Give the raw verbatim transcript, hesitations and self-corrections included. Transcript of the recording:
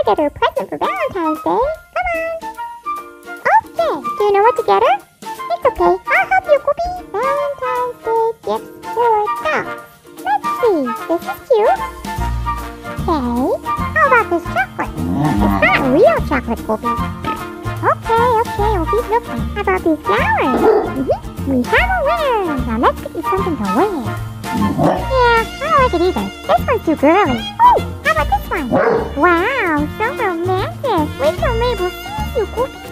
get her a present for Valentine's Day. Come on. Okay, do you know what to get her? It's okay, I'll help you, Whoopi. Valentine's Day gifts for dolls. Let's see, this is cute. Okay, how about this chocolate? It's not real chocolate, Whoopi. Okay, okay, well, these look fun. How about these flowers? Mm-hmm. We have a winner. Now let's get you something to wear. Yeah, I don't like it either. This one's too girly. Oh, how about this one? Wow, so romantic. Wait till Mabel sees you, Whoopi.